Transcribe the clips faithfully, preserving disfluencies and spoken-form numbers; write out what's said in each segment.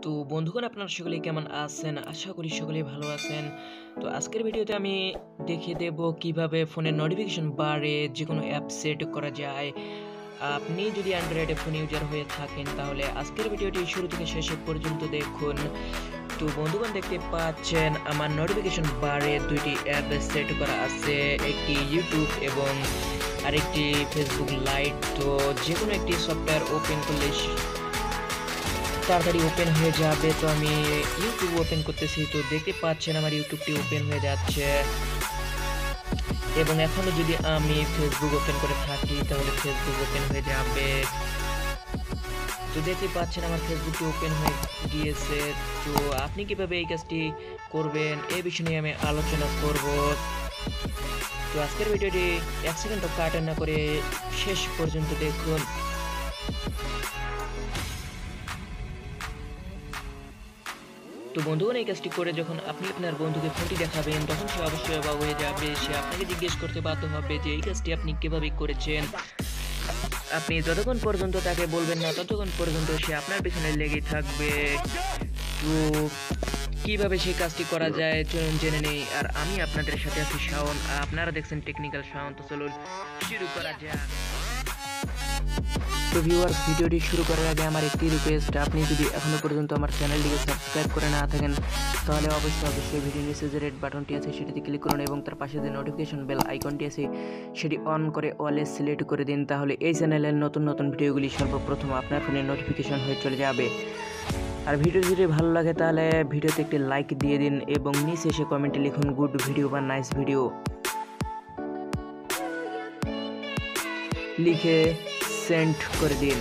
তো বন্ধুগণ আপনারা সকলে কেমন আছেন? আশা করি সকলেই ভালো আছেন। তো আজকের ভিডিওতে আমি দেখিয়ে দেব কিভাবে ফোনের নোটিফিকেশন বারে যেকোনো অ্যাপ সেট করা যায়। আপনি যদি অ্যান্ড্রয়েডে ফোন ইউজার হয়ে থাকেন তাহলে আজকের ভিডিওটি শুরু থেকে শেষ পর্যন্ত দেখুন। তো বন্ধুগণ দেখতে পাচ্ছেন আমার নোটিফিকেশন বারে দুইটি অ্যাপ সেট করা আছে, একটি ইউটিউব এবং আরেকটি ফেসবুক লাইট। তো যে কোনো একটি সফটওয়্যার ওপেন করলে তাড়াতাড়ি ওপেন হয়ে যাবে। তো আমি ইউটিউব ওপেন করতেছি, তো দেখতে পাচ্ছেন আমার ইউটিউবটি ওপেন হয়ে যাচ্ছে। এবং এখনো যদি আমি ফেসবুক ওপেন করে থাকি তাহলে ফেসবুক ওপেন হয়ে যাবে। তো দেখতে পাচ্ছেন আমার ফেসবুকটি ওপেন হয়ে গিয়েছে। তো আপনি কিভাবে এই কাজটি করবেন এই বিষয় নিয়ে আমি আলোচনা করব। তো আজকের ভিডিওটি এক সেকেন্ডও কাট না করে শেষ পর্যন্ত দেখুন। তো বন্ধুগণ এই কাজটি করে যখন আপনি আপনার বন্ধুকে ফোনটি দেখাবেন তখন সে অবশ্যই অবাক হয়ে যাবে। সে আপনাকে জিজ্ঞেস করতে বাধ্য হবে যে এই কাজটি আপনি কিভাবে করেছেন। আপনি যতক্ষণ পর্যন্ত তাকে বলবেন না ততক্ষণ পর্যন্ত সে আপনার পিছনে লেগে থাকবে। তো কিভাবে সেই কাজটি করা যায় চলুন জেনে নেই। আর আমি আপনাদের সাথে আছি শাওন, আপনারা দেখছেন টেকনিক্যাল শাওন। তো চলুন শুরু করা যাক। তো ভিউয়ার্স, ভিডিওটি শুরু করার আগে আমার একটি রিকোয়েস্ট, আপনি যদি এখনো পর্যন্ত আমার চ্যানেলটিকে সাবস্ক্রাইব করে না থাকেন তাহলে অবশ্যই অবশ্যই ভিডিও নিচে যে রেড বাটনটি আছে সেটিতে ক্লিক করুন এবং তার পাশে যে নোটিফিকেশন বেল আইকনটি আছে সেটি অন করে অলে সিলেক্ট করে দিন। তাহলে এই চ্যানেলের নতুন নতুন ভিডিওগুলি সর্বপ্রথম আপনার ফোনে নোটিফিকেশন হয়ে চলে যাবে। আর ভিডিও যদি ভালো লাগে তাহলে ভিডিওতে একটি লাইক দিয়ে দিন এবং নিচে এসে কমেন্টে লিখুন গুড ভিডিও বা নাইস ভিডিও লিখে সেন্ড করে দিন।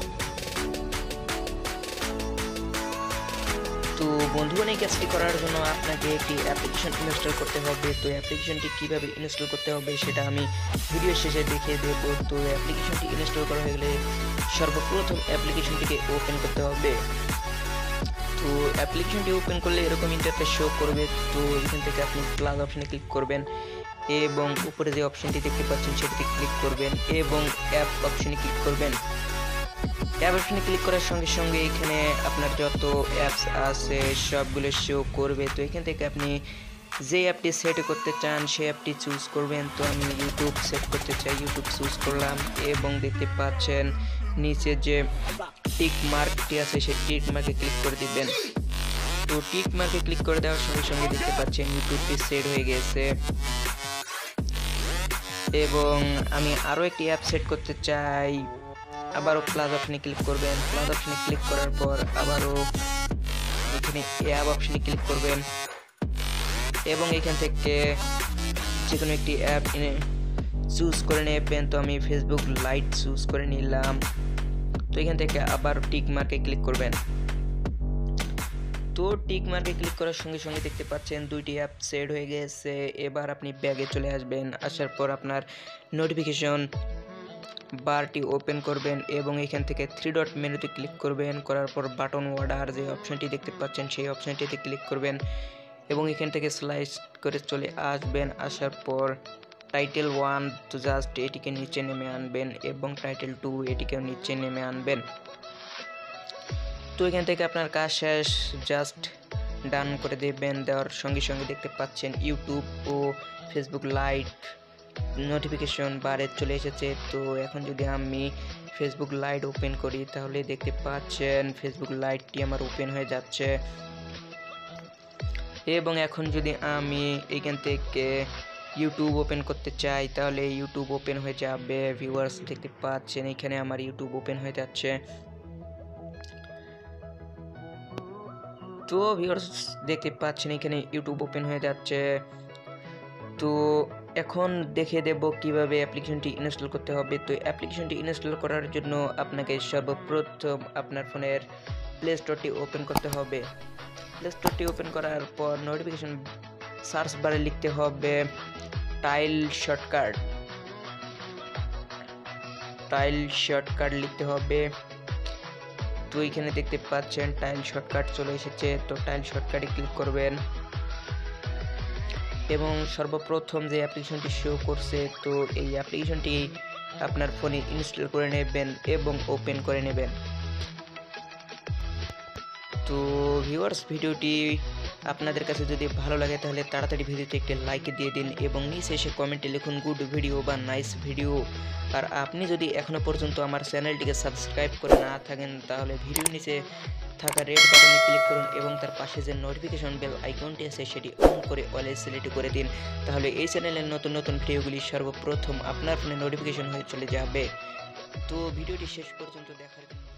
তো বন্ধুগণ এই কাজটি করার জন্য আপনাকে একটি অ্যাপ্লিকেশন ইনস্টল করতে হবে। তো অ্যাপ্লিকেশনটি কিভাবে ইনস্টল করতে হবে সেটা আমি ভিডিও শেষে দেখিয়ে দেব। তো অ্যাপ্লিকেশনটি ইনস্টল করা হয়ে গেলে সর্বপ্রথম অ্যাপ্লিকেশনটিকে ওপেন করতে হবে। তো অ্যাপ্লিকেশনটি ওপেন করলে এরকম ইন্টারফেস শো করবে। তো এখান থেকে আপনি প্লাস অপশনে ক্লিক করবেন এবং উপরে যে অপশনটি দেখতে পাচ্ছেন সেটিতে ক্লিক করবেন এবং অ্যাপ অপশনে ক্লিক করবেন। অ্যাপ অপশনে ক্লিক করার সঙ্গে সঙ্গে এখানে আপনার যত অ্যাপস আছে সবগুলো শো করবে। তো এখান থেকে আপনি যে অ্যাপটি সেট করতে চান সেই অ্যাপটি চুজ করবেন। তো আমি ইউটিউব সেট করতে চাই, ইউটিউব চুজ করলাম এবং দেখতে পাচ্ছেন নিচে যে টিক মার্কটি আছে সেই টিক মার্কে ক্লিক করে দিবেন। তো টিক মার্কে ক্লিক করে দেওয়ার সঙ্গে সঙ্গে দেখতে পাচ্ছেন ইউটিউবটি সেট হয়ে গেছে। এবং আমি আরও একটি অ্যাপ সেট করতে চাই, আবারও প্লাস অপশনে ক্লিক করবেন। প্লাস অপশনে ক্লিক করার পর আবারও এখানে অ্যাপ অপশনে ক্লিক করবেন এবং এখান থেকে যে কোনো একটি অ্যাপ এনে চুজ করে নেবেন। তো আমি ফেসবুক লাইট চুজ করে নিলাম। তো এখান থেকে আবার টিক মার্কে ক্লিক করবেন। তো টিক মার্কে ক্লিক করার সঙ্গে সঙ্গে দেখতে পাচ্ছেন দুইটি অ্যাপ সেট হয়ে গেছে। এবার আপনি ব্যাগে চলে আসবেন, আসার পর আপনার নোটিফিকেশন বারটি ওপেন করবেন এবং এখান থেকে থ্রি ডট মেনুতে ক্লিক করবেন। করার পর বাটন অর্ডার যে অপশনটি দেখতে পাচ্ছেন সেই অপশনটিতে ক্লিক করবেন এবং এখান থেকে স্লাইড করে চলে আসবেন। আসার পর টাইটেল ওয়ান তো জাস্ট এটিকে নিচে নেমে আনবেন এবং টাইটেল টু এটিকেও নিচে নেমে আনবেন। তো এখান থেকে আপনার কাজ শেষ, জাস্ট ডান করে দেবেন। দেওয়ার সঙ্গে সঙ্গে দেখতে পাচ্ছেন ইউটিউব ও ফেসবুক লাইট নোটিফিকেশন বারে চলে এসেছে। তো এখন যদি আমি ফেসবুক লাইট ওপেন করি তাহলে দেখতে পাচ্ছেন ফেসবুক লাইটটি আমার ওপেন হয়ে যাচ্ছে। এবং এখন যদি আমি এখান থেকে ইউটিউব ওপেন করতে চাই তাহলে ইউটিউব ওপেন হয়ে যাবে। ভিউয়ার্স দেখতে পাচ্ছেন এখানে আমার ইউটিউব ওপেন হয়ে যাচ্ছে। তো ভিউয়ার্স দেখতে পাচ্ছেন এখানে ইউটিউব ওপেন হয়ে যাচ্ছে। তো এখন দেখে দেব কিভাবে অ্যাপ্লিকেশনটি ইনস্টল করতে হবে। তো অ্যাপ্লিকেশনটি ইনস্টল করার জন্য আপনাকে সর্বপ্রথম আপনার ফোনের প্লে স্টোরটি ওপেন করতে হবে। প্লে স্টোরটি ওপেন করার পর নোটিফিকেশন সার্চ বারে লিখতে হবে টাইল শর্টকাট। টাইল শর্টকাট লিখতে হবে। তো এখানে দেখতে পাচ্ছেন টাইল শর্টকাট চলে এসেছে। তো টাইল শর্টকাটে ক্লিক করবেন এবং সর্বপ্রথম যে অ্যাপ্লিকেশনটি শো করছে তো এই অ্যাপ্লিকেশনটি আপনার ফোনে ইনস্টল করে নেবেন এবং ওপেন করে নেবেন। তো ভিউয়ার্স, ভিডিওটি আপনাদের কাছে যদি ভালো লাগে তাহলে তাড়াতাড়ি ভিডিওতে একটি লাইক দিয়ে দিন এবং নিচে এসে কমেন্টে লিখুন গুড ভিডিও বা নাইস ভিডিও। আর আপনি যদি এখনও পর্যন্ত আমার চ্যানেলটিকে সাবস্ক্রাইব করে না থাকেন তাহলে ভিডিওর নিচে থাকা রেড বাটনে ক্লিক করুন এবং তার পাশে যে নোটিফিকেশন বেল আইকনটি আছে সেটি অন করে অলে সিলেক্ট করে দিন। তাহলে এই চ্যানেলের নতুন নতুন ভিডিওগুলি সর্বপ্রথম আপনার ফোনে নোটিফিকেশন হয়ে চলে যাবে। তো ভিডিওটি শেষ পর্যন্ত দেখার জন্য